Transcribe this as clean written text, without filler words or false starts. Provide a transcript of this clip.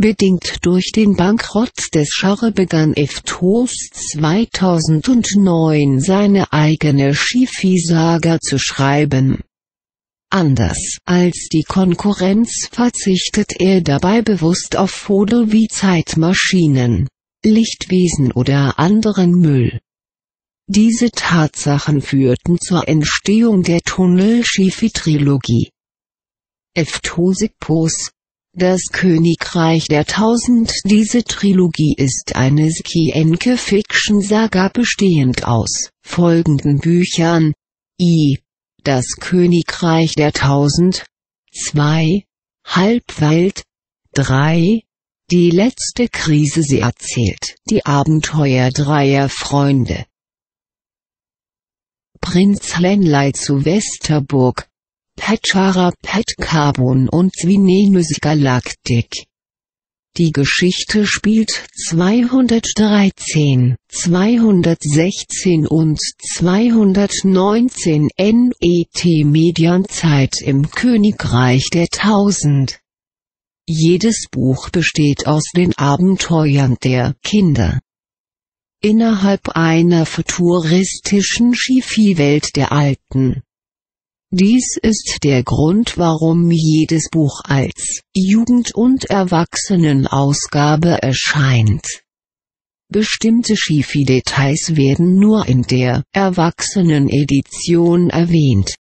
Bedingt durch den Bankrott des Genre begann F-TOS 2009 seine eigene Sci-Fi-Saga zu schreiben. Anders als die Konkurrenz verzichtet er dabei bewusst auf Vogel wie Zeitmaschinen, Lichtwesen oder anderen Müll. Diese Tatsachen führten zur Entstehung der Tunnel-Sci-Fi-Trilogie. F-TOS, das Königreich der Tausend. Diese Trilogie ist eine Science-Fiction-Saga bestehend aus folgenden Büchern: I. Das Königreich der Tausend, 2. Halbwelt, 3. Die letzte Krise. Sie erzählt die Abenteuer dreier Freunde. Prinz Lenlei zu Westerburg, Petschara Petcarbon und Svinenus Galaktik. Die Geschichte spielt 213, 216 und 219 NET Medianzeit im Königreich der Tausend. Jedes Buch besteht aus den Abenteuern der Kinder innerhalb einer futuristischen Sci-Fi-Welt der Alten. Dies ist der Grund, warum jedes Buch als Jugend- und Erwachsenenausgabe erscheint. Bestimmte Sci-Fi-Details werden nur in der Erwachsenen-Edition erwähnt.